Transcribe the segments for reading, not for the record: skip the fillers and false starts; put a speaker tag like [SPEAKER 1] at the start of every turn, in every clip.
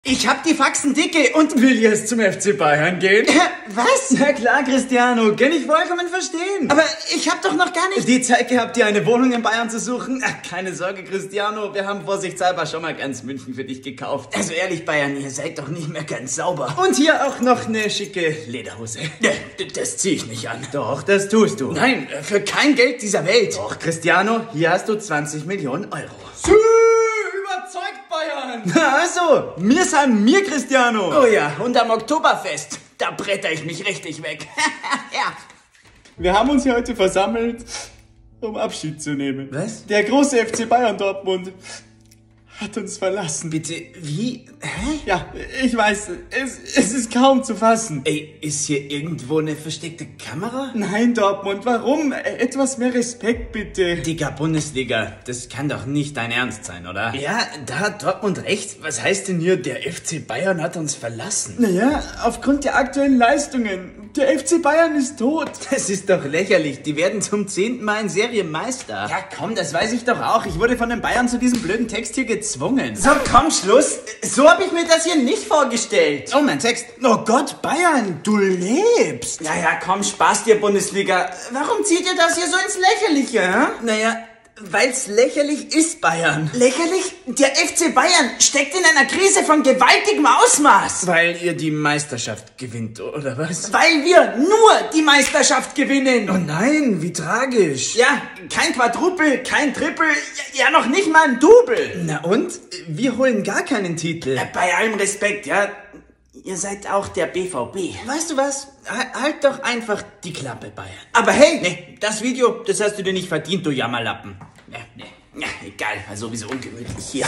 [SPEAKER 1] Ich hab die Faxen dicke und will jetzt zum FC Bayern gehen.
[SPEAKER 2] Was?
[SPEAKER 1] Na klar, Cristiano, kann ich vollkommen verstehen.
[SPEAKER 2] Aber ich hab doch noch gar nicht
[SPEAKER 1] die Zeit gehabt, dir eine Wohnung in Bayern zu suchen. Ach, keine Sorge, Cristiano, wir haben vorsichtshalber schon mal ganz München für dich gekauft.
[SPEAKER 2] Also ehrlich, Bayern, ihr seid doch nicht mehr ganz sauber.
[SPEAKER 1] Und hier auch noch eine schicke Lederhose.
[SPEAKER 2] Das zieh ich nicht an.
[SPEAKER 1] Doch, das tust du.
[SPEAKER 2] Nein, für kein Geld dieser Welt.
[SPEAKER 1] Doch, Cristiano, hier hast du 20 Millionen Euro.
[SPEAKER 2] Überzeugt, Bayern!
[SPEAKER 1] Also, mir san mir, Cristiano.
[SPEAKER 2] Oh ja, und am Oktoberfest, da bretter ich mich richtig weg. Ja.
[SPEAKER 1] Wir haben uns hier heute versammelt, um Abschied zu nehmen.
[SPEAKER 2] Was?
[SPEAKER 1] Der große FC Bayern Dortmund hat uns verlassen.
[SPEAKER 2] Bitte, wie? Hä?
[SPEAKER 1] Ja, ich weiß, es ist kaum zu fassen.
[SPEAKER 2] Ey, ist hier irgendwo eine versteckte Kamera?
[SPEAKER 1] Nein, Dortmund, warum? Etwas mehr Respekt, bitte.
[SPEAKER 2] Digga, Bundesliga, das kann doch nicht dein Ernst sein, oder?
[SPEAKER 1] Ja, da hat Dortmund recht.
[SPEAKER 2] Was heißt denn hier, der FC Bayern hat uns verlassen?
[SPEAKER 1] Naja, aufgrund der aktuellen Leistungen. Der FC Bayern ist tot.
[SPEAKER 2] Das ist doch lächerlich. Die werden zum 10. Mal in Serie Meister.
[SPEAKER 1] Ja, komm, das weiß ich doch auch. Ich wurde von den Bayern zu diesem blöden Text hier gezwungen.
[SPEAKER 2] So, komm, Schluss. So habe ich mir das hier nicht vorgestellt.
[SPEAKER 1] Oh, mein Text. Oh Gott, Bayern, du lebst.
[SPEAKER 2] Naja, komm, Spaß dir, Bundesliga. Warum zieht ihr das hier so ins Lächerliche, hä?
[SPEAKER 1] Naja, weil's lächerlich ist, Bayern.
[SPEAKER 2] Lächerlich? Der FC Bayern steckt in einer Krise von gewaltigem Ausmaß.
[SPEAKER 1] Weil ihr die Meisterschaft gewinnt, oder was?
[SPEAKER 2] Weil wir nur die Meisterschaft gewinnen.
[SPEAKER 1] Oh nein, wie tragisch.
[SPEAKER 2] Ja, kein Quadruple, kein Triple, ja noch nicht mal ein Double.
[SPEAKER 1] Na und? Wir holen gar keinen Titel.
[SPEAKER 2] Bei allem Respekt, ja. Ihr seid auch der BVB.
[SPEAKER 1] Weißt du was? Halt doch einfach die Klappe, Bayern.
[SPEAKER 2] Aber hey, nee, das Video, das hast du dir nicht verdient, du Jammerlappen. Nee. Ja, egal, war sowieso ungemütlich hier.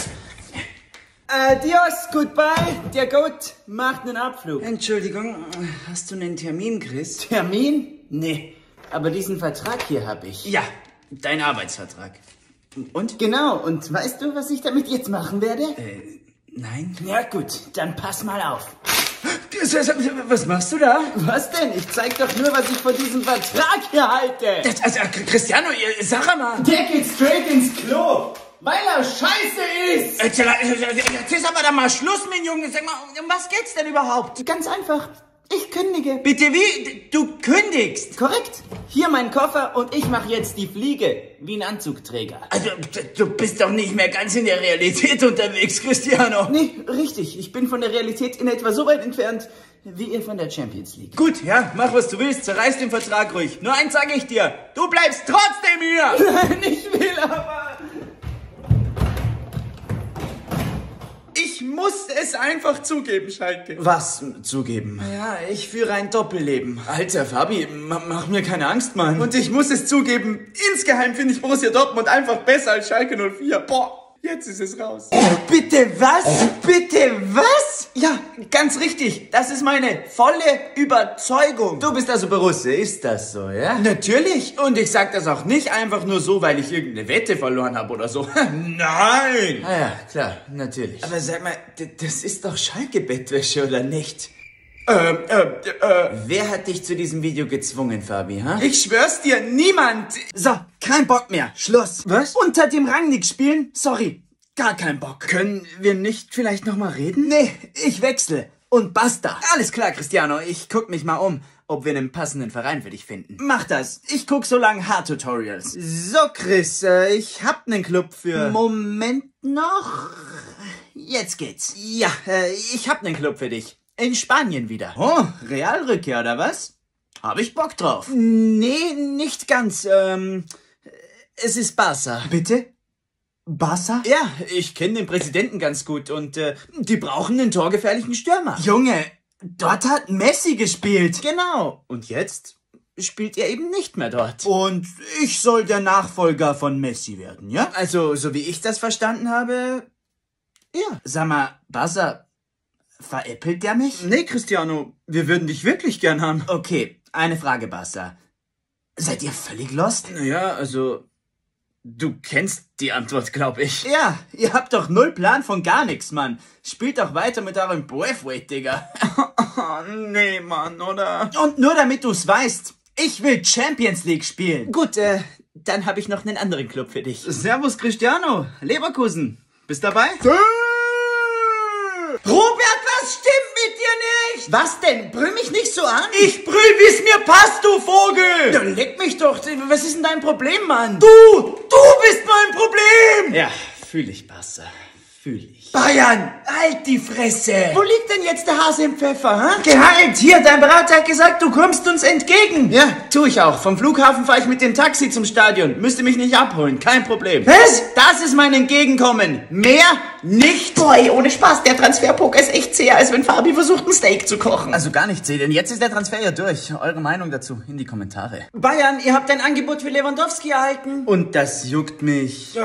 [SPEAKER 1] Adios, goodbye. Der Goat macht einen Abflug.
[SPEAKER 2] Entschuldigung, hast du einen Termin, Chris?
[SPEAKER 1] Termin?
[SPEAKER 2] Nee, aber diesen Vertrag hier habe ich.
[SPEAKER 1] Ja, dein Arbeitsvertrag.
[SPEAKER 2] Und?
[SPEAKER 1] Genau, und weißt du, was ich damit jetzt machen werde?
[SPEAKER 2] Nein. Ja gut, dann pass mal auf.
[SPEAKER 1] Was machst du da?
[SPEAKER 2] Was denn? Ich zeig doch nur, was ich von diesem Vertrag hier halte.
[SPEAKER 1] Cristiano, sag mal.
[SPEAKER 2] Der geht straight ins Klo, weil er scheiße ist.
[SPEAKER 1] Jetzt ist aber da mal Schluss, mein Junge. Sag mal, um was geht's denn überhaupt?
[SPEAKER 2] Ganz einfach. Ich kündige.
[SPEAKER 1] Bitte wie? Du kündigst?
[SPEAKER 2] Korrekt. Hier mein Koffer und ich mache jetzt die Fliege wie ein Anzugträger.
[SPEAKER 1] Also, du bist doch nicht mehr ganz in der Realität unterwegs, Cristiano.
[SPEAKER 2] Nee, richtig. Ich bin von der Realität in etwa so weit entfernt, wie ihr von der Champions League.
[SPEAKER 1] Gut, ja, mach was du willst. Zerreiß den Vertrag ruhig. Nur eins sage ich dir. Du bleibst trotzdem hier.
[SPEAKER 2] Nein, ich will aber...
[SPEAKER 1] Ich muss es einfach zugeben, Schalke.
[SPEAKER 2] Was zugeben?
[SPEAKER 1] Ja, ich führe ein Doppelleben.
[SPEAKER 2] Alter, Fabi, mach mir keine Angst, Mann.
[SPEAKER 1] Und ich muss es zugeben, insgeheim finde ich Borussia Dortmund einfach besser als Schalke 04. Boah, jetzt ist es raus.
[SPEAKER 2] Bitte was? Bitte was?
[SPEAKER 1] Ja, ganz richtig. Das ist meine volle Überzeugung.
[SPEAKER 2] Du bist also Borussia, ist das so, ja?
[SPEAKER 1] Natürlich. Und ich sag das auch nicht einfach nur so, weil ich irgendeine Wette verloren habe oder so. Nein.
[SPEAKER 2] Ah ja, klar, natürlich.
[SPEAKER 1] Aber sag mal, das ist doch Schalke-Bettwäsche, oder nicht?
[SPEAKER 2] Wer hat dich zu diesem Video gezwungen, Fabi, ha?
[SPEAKER 1] Ich schwör's dir, niemand.
[SPEAKER 2] So, kein Bock mehr. Schluss.
[SPEAKER 1] Was?
[SPEAKER 2] Unter dem Rangnick spielen? Sorry, gar kein Bock.
[SPEAKER 1] Können wir nicht vielleicht noch mal reden?
[SPEAKER 2] Nee, ich wechsle. Und basta.
[SPEAKER 1] Alles klar, Cristiano. Ich guck mich mal um, ob wir einen passenden Verein für dich finden.
[SPEAKER 2] Mach das. Ich guck so lange Hard-Tutorials.
[SPEAKER 1] So, Chris, ich hab einen Club für...
[SPEAKER 2] Moment noch. Jetzt geht's.
[SPEAKER 1] Ja, ich hab einen Club für dich. In Spanien wieder.
[SPEAKER 2] Oh, Realrückkehr, oder was? Hab ich Bock drauf.
[SPEAKER 1] Nee, nicht ganz. Es ist Barca.
[SPEAKER 2] Bitte? Barca?
[SPEAKER 1] Ja, ich kenne den Präsidenten ganz gut und die brauchen einen torgefährlichen Stürmer.
[SPEAKER 2] Junge, dort hat Messi gespielt.
[SPEAKER 1] Genau. Und jetzt spielt er eben nicht mehr dort.
[SPEAKER 2] Und ich soll der Nachfolger von Messi werden, ja?
[SPEAKER 1] Also, so wie ich das verstanden habe, ja.
[SPEAKER 2] Sag mal, Barca, veräppelt der mich?
[SPEAKER 1] Nee, Cristiano, wir würden dich wirklich gern haben.
[SPEAKER 2] Okay, eine Frage, Barca. Seid ihr völlig lost?
[SPEAKER 1] Naja, also, du kennst die Antwort, glaub ich.
[SPEAKER 2] Ja, ihr habt doch null Plan von gar nichts, Mann. Spielt doch weiter mit eurem Braithwaite, Digga.
[SPEAKER 1] Nee, Mann, oder?
[SPEAKER 2] Und nur damit du's weißt, ich will Champions League spielen.
[SPEAKER 1] Gut, dann habe ich noch einen anderen Club für dich.
[SPEAKER 2] Servus, Cristiano. Leverkusen. Bist dabei? Robert, was stimmt mit dir nicht?
[SPEAKER 1] Was denn? Brüll mich nicht so an.
[SPEAKER 2] Ich brüll, wie's mir passt, du Vogel!
[SPEAKER 1] Ja, leck mich doch. Was ist denn dein Problem, Mann?
[SPEAKER 2] Du bist mein Problem!
[SPEAKER 1] Ja, fühl ich, Bassa. Fühl ich.
[SPEAKER 2] Bayern, halt die Fresse!
[SPEAKER 1] Wo liegt denn jetzt der Hase im Pfeffer, hä?
[SPEAKER 2] Gehalt, hier, dein Berater hat gesagt, du kommst uns entgegen.
[SPEAKER 1] Ja, tu ich auch. Vom Flughafen fahre ich mit dem Taxi zum Stadion. Müsste mich nicht abholen, kein Problem.
[SPEAKER 2] Was?
[SPEAKER 1] Das ist mein Entgegenkommen. Mehr nicht.
[SPEAKER 2] Boy, ohne Spaß, der Transferpoker ist echt zäher, als wenn Fabi versucht, ein Steak zu kochen.
[SPEAKER 1] Also gar nicht zäh, denn jetzt ist der Transfer ja durch. Eure Meinung dazu in die Kommentare.
[SPEAKER 2] Bayern, ihr habt ein Angebot für Lewandowski erhalten.
[SPEAKER 1] Und das juckt mich.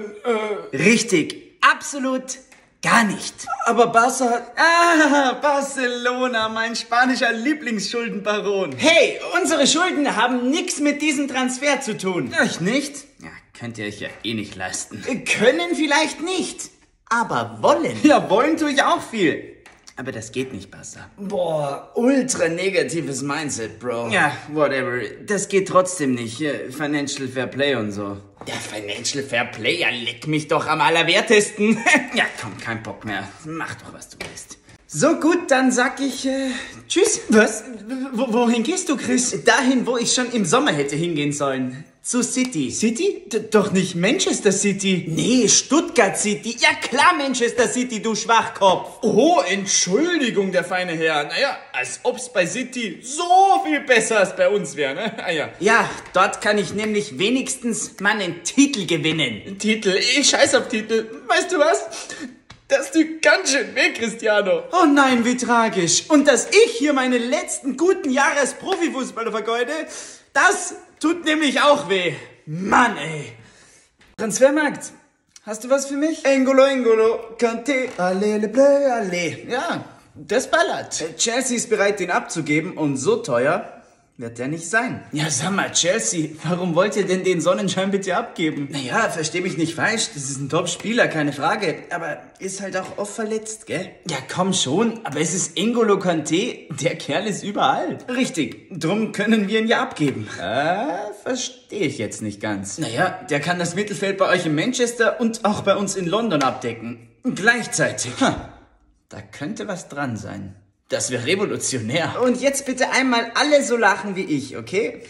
[SPEAKER 1] Richtig. Absolut gar nicht.
[SPEAKER 2] Aber Barca hat...
[SPEAKER 1] Ah, Barcelona, mein spanischer Lieblingsschuldenbaron.
[SPEAKER 2] Hey, unsere Schulden haben nichts mit diesem Transfer zu tun.
[SPEAKER 1] Euch nicht? Ja, könnt ihr euch ja eh nicht leisten.
[SPEAKER 2] Können vielleicht nicht, aber wollen.
[SPEAKER 1] Ja, wollen tue ich auch viel. Aber das geht nicht, Bassa.
[SPEAKER 2] Boah, ultra negatives Mindset, Bro.
[SPEAKER 1] Ja, whatever. Das geht trotzdem nicht. Financial Fair Play und so.
[SPEAKER 2] Der Financial Fair Play, ja, leck mich doch am allerwertesten.
[SPEAKER 1] Ja, komm, kein Bock mehr. Mach doch, was du willst.
[SPEAKER 2] So gut, dann sag ich tschüss.
[SPEAKER 1] Was? Wohin gehst du, Chris?
[SPEAKER 2] Dahin, wo ich schon im Sommer hätte hingehen sollen. Zu City.
[SPEAKER 1] City? Doch nicht Manchester City.
[SPEAKER 2] Nee, Stuttgart City. Ja klar, Manchester City, du Schwachkopf.
[SPEAKER 1] Oh, Entschuldigung, der feine Herr. Naja, als ob's bei City so viel besser als bei uns wäre, ne? Ah ja.
[SPEAKER 2] Ja, dort kann ich nämlich wenigstens mal einen Titel gewinnen.
[SPEAKER 1] Titel? Ich scheiß auf Titel. Weißt du was? Das tut ganz schön weh, Cristiano.
[SPEAKER 2] Oh nein, wie tragisch. Und dass ich hier meine letzten guten Jahre als Profifußballer vergeude, das tut nämlich auch weh. Mann, ey. Transfermarkt. Hast du was für mich?
[SPEAKER 1] Engolo, Kanté, allez, le bleu, allez. Ja, das ballert.
[SPEAKER 2] Chelsea ist bereit, den abzugeben und so teuer wird der nicht sein.
[SPEAKER 1] Ja, sag mal, Chelsea, warum wollt ihr denn den Sonnenschein bitte abgeben?
[SPEAKER 2] Naja, versteh mich nicht falsch, das ist ein Top-Spieler, keine Frage. Aber ist halt auch oft verletzt, gell?
[SPEAKER 1] Ja, komm schon, aber es ist N'Golo Kanté, der Kerl ist überall.
[SPEAKER 2] Richtig, drum können wir ihn ja abgeben.
[SPEAKER 1] Verstehe ich jetzt nicht ganz.
[SPEAKER 2] Naja, der kann das Mittelfeld bei euch in Manchester und auch bei uns in London abdecken. Gleichzeitig.
[SPEAKER 1] Da könnte was dran sein.
[SPEAKER 2] Das wäre revolutionär.
[SPEAKER 1] Und jetzt bitte einmal alle so lachen wie ich, okay?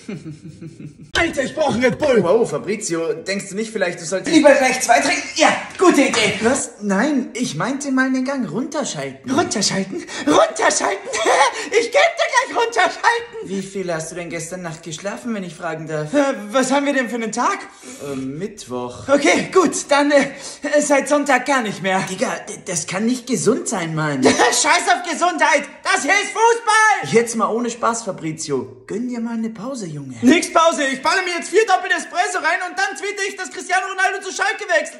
[SPEAKER 2] Alter, ich brauche einen Red Bull.
[SPEAKER 1] Wow, Fabrizio, denkst du nicht vielleicht, du solltest...
[SPEAKER 2] Lieber rechts weitrinken? Ja, gute Idee.
[SPEAKER 1] Was? Nein, ich meinte mal den Gang runterschalten.
[SPEAKER 2] Runterschalten? Runterschalten? Ich könnte gleich runterschalten.
[SPEAKER 1] Wie viel hast du denn gestern Nacht geschlafen, wenn ich fragen darf?
[SPEAKER 2] Was haben wir denn für einen Tag?
[SPEAKER 1] Mittwoch.
[SPEAKER 2] Okay, gut, dann seit Sonntag gar nicht mehr.
[SPEAKER 1] Digga, das kann nicht gesund sein, Mann.
[SPEAKER 2] Scheiß auf Gesundheit, das hier ist Fußball.
[SPEAKER 1] Jetzt mal ohne Spaß, Fabrizio. Gönn dir mal eine Pause, Junge.
[SPEAKER 2] Nix Pause, ich balle mir jetzt 4 Doppel-Espresso rein und dann tweete ich, dass Cristiano Ronaldo zu Schalke wechselt.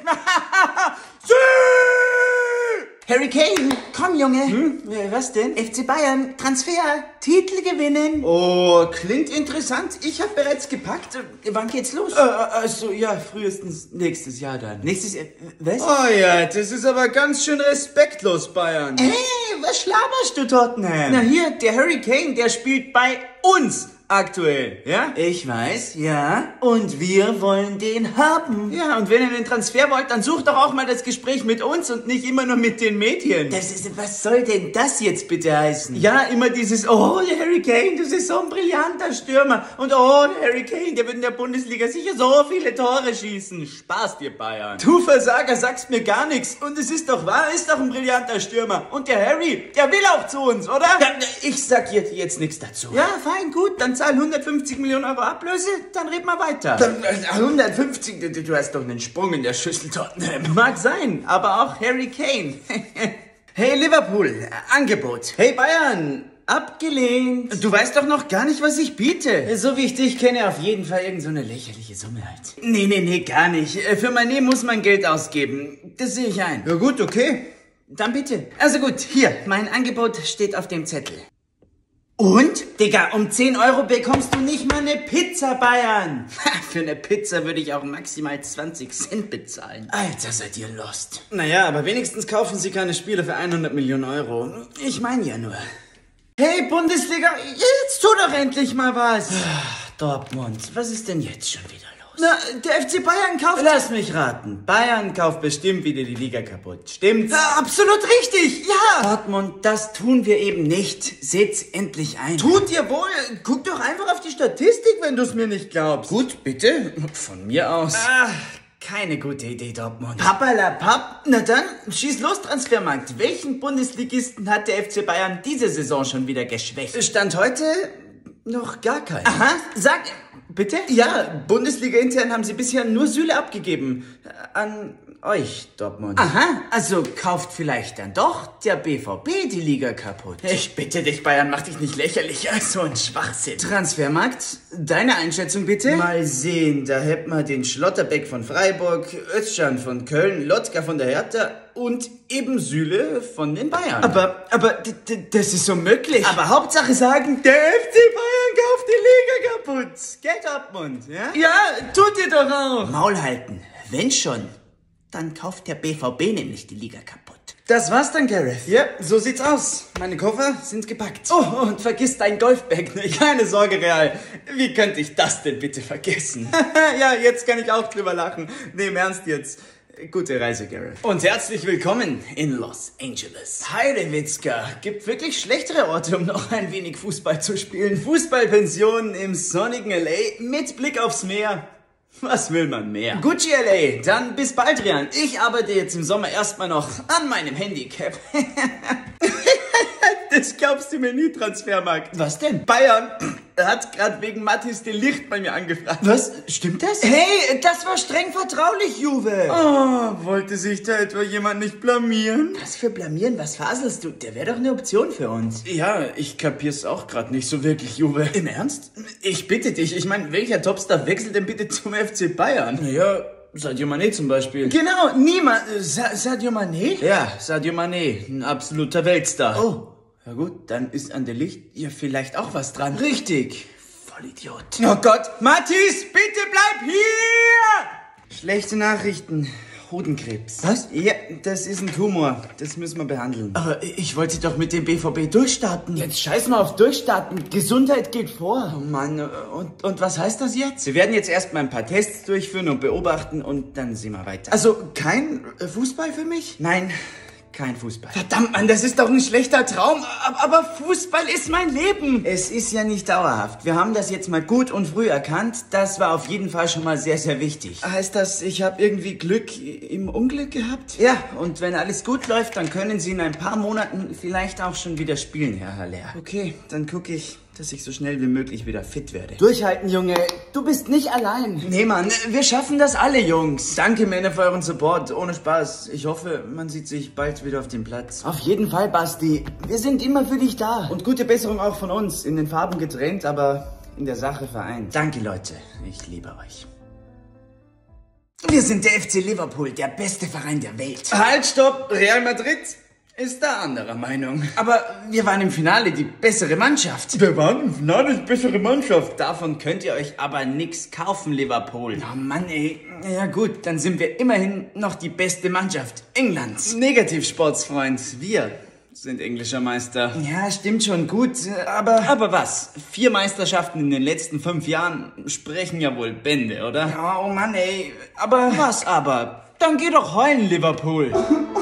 [SPEAKER 1] Harry Kane, komm, Junge.
[SPEAKER 2] Was denn?
[SPEAKER 1] FC Bayern, Transfer, Titel gewinnen.
[SPEAKER 2] Oh, klingt interessant. Ich habe bereits gepackt.
[SPEAKER 1] Wann geht's los?
[SPEAKER 2] Also, ja, frühestens nächstes Jahr dann.
[SPEAKER 1] Nächstes Jahr, was?
[SPEAKER 2] Oh ja, das ist aber ganz schön respektlos, Bayern.
[SPEAKER 1] Hey, was schlaberst du, Tottenham?
[SPEAKER 2] Na hier, der Harry Kane, der spielt bei uns aktuell, ja?
[SPEAKER 1] Ich weiß, ja. Und wir wollen den haben.
[SPEAKER 2] Ja, und wenn ihr den Transfer wollt, dann sucht doch auch mal das Gespräch mit uns und nicht immer nur mit den Medien.
[SPEAKER 1] Was soll denn das jetzt bitte heißen?
[SPEAKER 2] Ja, immer dieses, oh, der Harry Kane, das ist so ein brillanter Stürmer. Und oh, der Harry Kane, der wird in der Bundesliga sicher so viele Tore schießen. Spaß dir, Bayern. Du Versager, sagst mir gar nichts. Und es ist doch wahr, ist doch ein brillanter Stürmer. Und der Harry, der will auch zu uns, oder?
[SPEAKER 1] Ja, ich sag jetzt nichts dazu.
[SPEAKER 2] Ja, fein, gut, dann zahl 150 Millionen Euro Ablöse, dann red mal weiter.
[SPEAKER 1] 150, du hast doch einen Sprung in der Schüssel, Tottenham.
[SPEAKER 2] Mag sein, aber auch Harry Kane.
[SPEAKER 1] Hey Liverpool, Angebot.
[SPEAKER 2] Hey Bayern, abgelehnt.
[SPEAKER 1] Du weißt doch noch gar nicht, was ich biete.
[SPEAKER 2] So wie ich dich kenne, auf jeden Fall irgend so eine lächerliche Summe halt.
[SPEAKER 1] Nee, gar nicht. Für Mané muss man Geld ausgeben. Das sehe ich ein.
[SPEAKER 2] Ja gut, okay.
[SPEAKER 1] Dann bitte. Also gut, hier, mein Angebot steht auf dem Zettel.
[SPEAKER 2] Und? Digga, um 10 Euro bekommst du nicht mal eine Pizza, Bayern.
[SPEAKER 1] Für eine Pizza würde ich auch maximal 20 Cent bezahlen.
[SPEAKER 2] Alter, seid ihr lost.
[SPEAKER 1] Naja, aber wenigstens kaufen sie keine Spiele für 100 Millionen Euro. Ich meine ja nur.
[SPEAKER 2] Hey, Bundesliga, jetzt tu doch endlich mal was.
[SPEAKER 1] Dortmund, was ist denn jetzt schon wieder los?
[SPEAKER 2] Na, der FC Bayern kauft... Lass mich raten. Bayern kauft bestimmt wieder die Liga kaputt. Stimmt's?
[SPEAKER 3] Absolut richtig, ja.
[SPEAKER 2] Dortmund, das tun wir eben nicht. Seht's endlich ein.
[SPEAKER 3] Tut ihr wohl. Guck doch einfach auf die Statistik, wenn du's mir nicht glaubst.
[SPEAKER 1] Gut, bitte. Von mir aus.
[SPEAKER 2] Keine gute Idee, Dortmund.
[SPEAKER 3] Pappalapapp.
[SPEAKER 2] Na dann, schieß los, Transfermarkt. Welchen Bundesligisten hat der FC Bayern diese Saison schon wieder geschwächt?
[SPEAKER 1] Stand heute noch gar kein.
[SPEAKER 2] Aha, sag... Bitte?
[SPEAKER 1] Ja, Bundesliga intern haben sie bisher nur Süle abgegeben. An euch, Dortmund.
[SPEAKER 2] Aha, also kauft vielleicht dann doch der BVB die Liga kaputt.
[SPEAKER 1] Ich bitte dich, Bayern, mach dich nicht lächerlich. So ein Schwachsinn.
[SPEAKER 2] Transfermarkt, deine Einschätzung bitte?
[SPEAKER 1] Mal sehen, da hätten wir den Schlotterbeck von Freiburg, Özcan von Köln, Lotka von der Hertha und eben Süle von den Bayern.
[SPEAKER 2] Aber das ist unmöglich.
[SPEAKER 1] Aber Hauptsache sagen,
[SPEAKER 2] der FC Bayern kauft die Liga kaputt. Gell, Dortmund, ja?
[SPEAKER 3] Ja, tut ihr doch auch.
[SPEAKER 2] Maul halten, wenn schon. Dann kauft der BVB nämlich die Liga kaputt.
[SPEAKER 1] Das war's dann, Gareth. Ja, so sieht's aus. Meine Koffer sind gepackt.
[SPEAKER 2] Oh, und vergiss dein Golfbag nicht.
[SPEAKER 1] Keine Sorge, Real. Wie könnte ich das denn bitte vergessen?
[SPEAKER 2] Ja, jetzt kann ich auch drüber lachen. Nee, im Ernst jetzt. Gute Reise, Gareth.
[SPEAKER 1] Und herzlich willkommen in Los Angeles.
[SPEAKER 2] Heidewitzka, gibt wirklich schlechtere Orte, um noch ein wenig Fußball zu spielen.
[SPEAKER 1] Fußballpension im sonnigen LA mit Blick aufs Meer. Was will man mehr?
[SPEAKER 2] Gucci LA, dann bis bald, Rian. Ich arbeite jetzt im Sommer erstmal noch an meinem Handicap.
[SPEAKER 1] Das glaubst du mir nie, Transfermarkt.
[SPEAKER 2] Was denn?
[SPEAKER 1] Bayern hat gerade wegen Mathis de Ligt bei mir angefragt.
[SPEAKER 2] Was? Stimmt das?
[SPEAKER 3] Hey, das war streng vertraulich, Juve.
[SPEAKER 1] Oh, wollte sich da etwa jemand nicht blamieren?
[SPEAKER 2] Was für blamieren? Was faselst du? Der wäre doch eine Option für uns.
[SPEAKER 1] Ja, ich kapier's auch gerade nicht so wirklich, Juve.
[SPEAKER 2] Im Ernst?
[SPEAKER 1] Ich bitte dich, ich meine, welcher Topstar wechselt denn bitte zum FC Bayern?
[SPEAKER 2] Naja, Sadio Mané zum Beispiel.
[SPEAKER 3] Genau, niemand. Sadio Mané?
[SPEAKER 2] Ja, Sadio Mané, ein absoluter Weltstar.
[SPEAKER 1] Oh. Ja gut, dann ist an der Licht ja vielleicht auch was dran.
[SPEAKER 2] Richtig. Vollidiot.
[SPEAKER 3] Oh Gott. Mathis, bitte bleib hier!
[SPEAKER 1] Schlechte Nachrichten. Hodenkrebs.
[SPEAKER 2] Was?
[SPEAKER 1] Ja, das ist ein Tumor. Das müssen wir behandeln.
[SPEAKER 2] Aber ich wollte doch mit dem BVB durchstarten.
[SPEAKER 3] Jetzt scheiß mal auf Durchstarten. Gesundheit geht vor.
[SPEAKER 2] Oh Mann, und was heißt das jetzt?
[SPEAKER 1] Wir werden jetzt erstmal ein paar Tests durchführen und beobachten und dann sehen wir weiter.
[SPEAKER 2] Also kein Fußball für mich?
[SPEAKER 1] Nein, kein Fußball.
[SPEAKER 3] Verdammt, Mann, das ist doch ein schlechter Traum. Aber Fußball ist mein Leben.
[SPEAKER 2] Es ist ja nicht dauerhaft. Wir haben das jetzt mal gut und früh erkannt. Das war auf jeden Fall schon mal sehr, sehr wichtig.
[SPEAKER 1] Heißt das, ich habe irgendwie Glück im Unglück gehabt?
[SPEAKER 2] Ja, und wenn alles gut läuft, dann können Sie in ein paar Monaten vielleicht auch schon wieder spielen, Herr Haller.
[SPEAKER 1] Okay, dann gucke ich, dass ich so schnell wie möglich wieder fit werde.
[SPEAKER 3] Durchhalten, Junge. Du bist nicht allein.
[SPEAKER 2] Nee, Mann, wir schaffen das alle, Jungs.
[SPEAKER 1] Danke, Männer, für euren Support. Ohne Spaß. Ich hoffe, man sieht sich bald wieder auf dem Platz.
[SPEAKER 3] Auf jeden Fall, Basti. Wir sind immer für dich da.
[SPEAKER 1] Und gute Besserung auch von uns. In den Farben getrennt, aber in der Sache vereint.
[SPEAKER 2] Danke, Leute. Ich liebe euch. Wir sind der FC Liverpool, der beste Verein der Welt.
[SPEAKER 1] Halt, stopp! Real Madrid ist da anderer Meinung.
[SPEAKER 2] Aber wir waren im Finale die bessere Mannschaft.
[SPEAKER 1] Wir waren im Finale die bessere Mannschaft.
[SPEAKER 2] Davon könnt ihr euch aber nix kaufen, Liverpool. Oh Mann, ey. Ja gut, dann sind wir immerhin noch die beste Mannschaft Englands.
[SPEAKER 1] Negativ, Sportsfreund. Wir sind englischer Meister.
[SPEAKER 2] Ja, stimmt schon, gut, aber...
[SPEAKER 1] Aber was? 4 Meisterschaften in den letzten 5 Jahren sprechen ja wohl Bände, oder?
[SPEAKER 2] Ja, oh Mann, ey. Aber...
[SPEAKER 1] Was aber?
[SPEAKER 2] Dann geh doch heulen, Liverpool.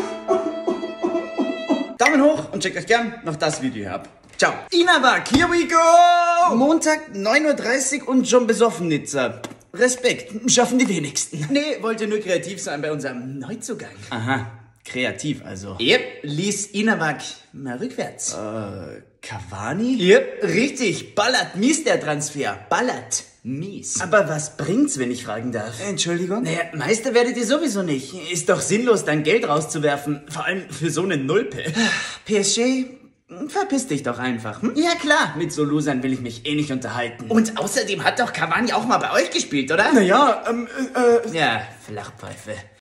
[SPEAKER 1] Daumen hoch und checkt euch gern noch das Video hier ab. Ciao.
[SPEAKER 2] Inawak, here we go!
[SPEAKER 1] Montag 9:30 Uhr und schon besoffen, Nizza. Respekt,
[SPEAKER 2] schaffen die wenigsten.
[SPEAKER 1] Nee, wollte nur kreativ sein bei unserem Neuzugang.
[SPEAKER 2] Aha, kreativ also.
[SPEAKER 1] Yep.
[SPEAKER 2] Lies Inawak mal rückwärts.
[SPEAKER 1] Cavani?
[SPEAKER 2] Yep, richtig. Ballert mies der Transfer. Ballert mies. Aber was bringt's, wenn ich fragen darf?
[SPEAKER 1] Entschuldigung?
[SPEAKER 2] Naja, Meister werdet ihr sowieso nicht. Ist doch sinnlos, dein Geld rauszuwerfen. Vor allem für so eine Nulpe.
[SPEAKER 1] PSG?
[SPEAKER 2] Verpiss dich doch einfach. Hm? Ja klar, mit so Losern will ich mich eh nicht unterhalten.
[SPEAKER 1] Und außerdem hat doch Cavani auch mal bei euch gespielt, oder?
[SPEAKER 2] Naja, Ja, Flachpfeife.